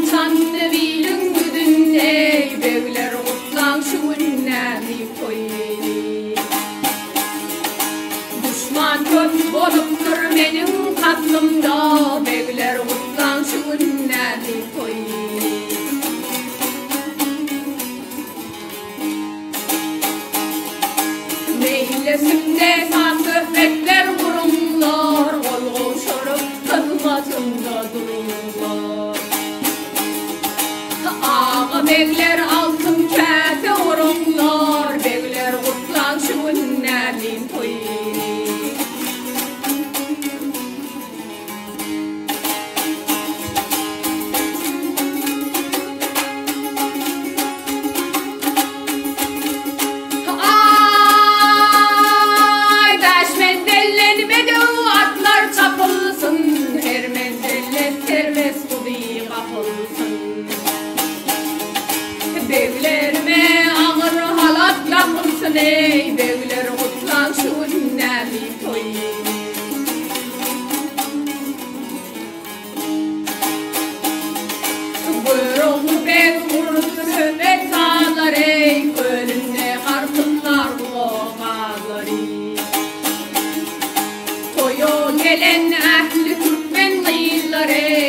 Şanlı bilin güdün ey begler kutlan şu günleri koyun. Düşman köp bolupdur benim katlımda begler kutlan şu günleri koyun. Meylesimde sandıklar kurumlar kol koşurup kılmasında dururlar. Ağa begler altın kete orunlar begler kutlan şu günlerin koyun. Ay daş mendellenmedi atlar çapılsın her mendellet terves kubi kapılsın. Beglerime ağır halat yapılsın ey begler kutlan şu günleri koyun. Buyruğu bek vurdu söhbet ağlar ey gölünde kartınlar boğazlar ey. Toyu gelen ehli Türkmen kıyılar ey